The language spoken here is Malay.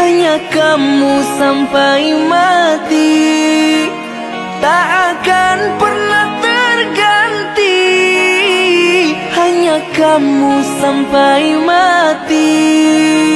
hanya kamu sampai mati, tak akan pernah terganti. Hanya kamu sampai mati.